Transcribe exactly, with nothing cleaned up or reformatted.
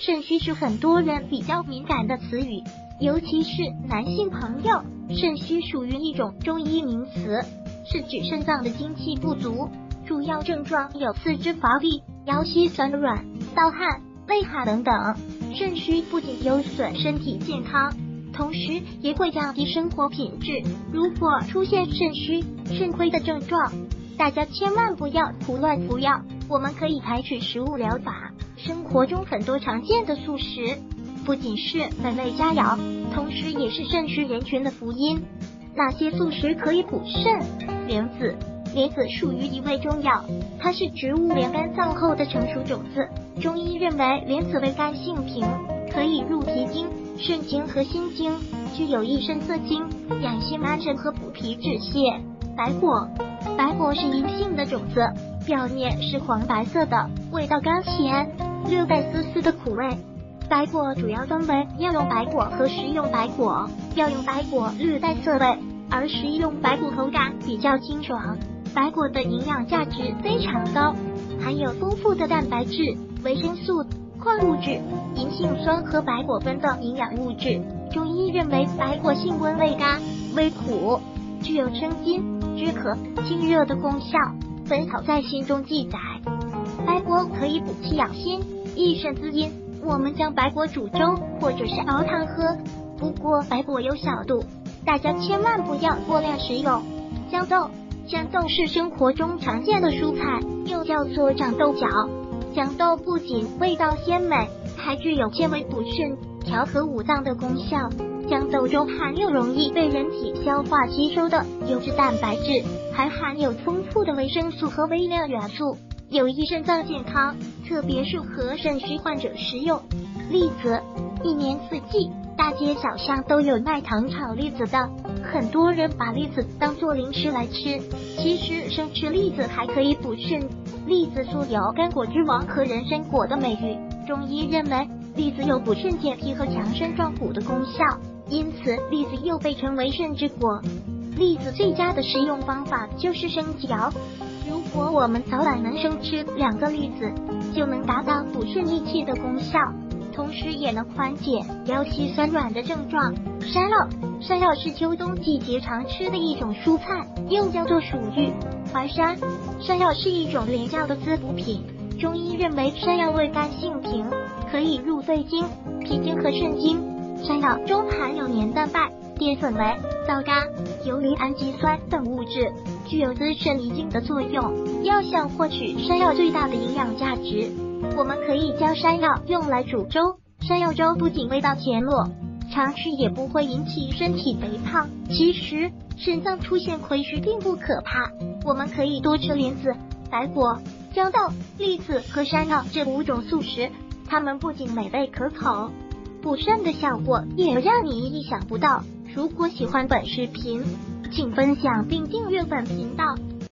肾虚是很多人比较敏感的词语，尤其是男性朋友。肾虚属于一种中医名词，是指肾脏的精气不足，主要症状有四肢乏力、腰膝酸软、盗汗、畏寒等等。肾虚不仅有损身体健康，同时也会降低生活品质。如果出现肾虚、肾亏的症状，大家千万不要胡乱服药，我们可以采取食物疗法。生活中很多常见的素食，不仅是美味佳肴，同时也是肾虚人群的福音。哪些素食可以补肾？莲子。莲子属于一味中药，它是植物连干燥后的成熟种子。中医认为莲子味甘性平，可以入脾经、肾经和心经，具有益肾涩精、养心安神和补脾止泻。白果。白果是银杏的种子，表面是黄白色的，味道甘甜，略带丝丝的苦味。白果主要分为药用白果和食用白果，药用白果略带涩味，而食用白果口感比较清爽。白果的营养价值非常高，含有丰富的蛋白质、维生素、矿物质、银杏酸和白果酚等营养物质。中医认为白果性温味甘、微苦，具有生津、止渴、清热的功效。《本草在心》中记载，白果可以补气养心、益肾滋阴。我们将白果煮粥或者是熬汤喝，不过白果有小度，大家千万不要过量食用。豇豆。豇豆是生活中常见的蔬菜，又叫做长豆角。豇豆不仅味道鲜美，还具有健胃补肾、调和五脏的功效。豇豆中含有容易被人体消化吸收的优质蛋白质，还含有丰富的维生素和微量元素，有益肾脏健康，特别适合肾虚患者食用。栗子。一年四季，大街小巷都有卖糖炒栗子的，很多人把栗子当作零食来吃，其实生吃栗子还可以补肾。栗子素有甘果之王和人参果的美誉，中医认为栗子有补肾健脾和强身壮骨的功效，因此栗子又被称为肾之果。栗子最佳的食用方法就是生嚼，如果我们早晚能生吃两个栗子，就能达到补肾益气的功效，同时也能缓解腰膝酸软的症状。山药。山药是秋冬季节常吃的一种蔬菜，又叫做薯蓣、淮山。山药是一种廉价的滋补品，中医认为山药味甘性平，可以入肺经、脾经和肾经。山药中含有黏蛋白、淀粉酶、皂苷、游离氨基酸等物质，具有滋肾益精的作用。要想获取山药最大的营养价值，我们可以将山药用来煮粥。山药粥不仅味道甜糯，常吃也不会引起身体肥胖。其实肾脏出现亏虚并不可怕，我们可以多吃莲子、白果、豇豆、栗子和山药这五种素食，它们不仅美味可口，补肾的效果也让你意想不到。如果喜欢本视频，请分享并订阅本频道。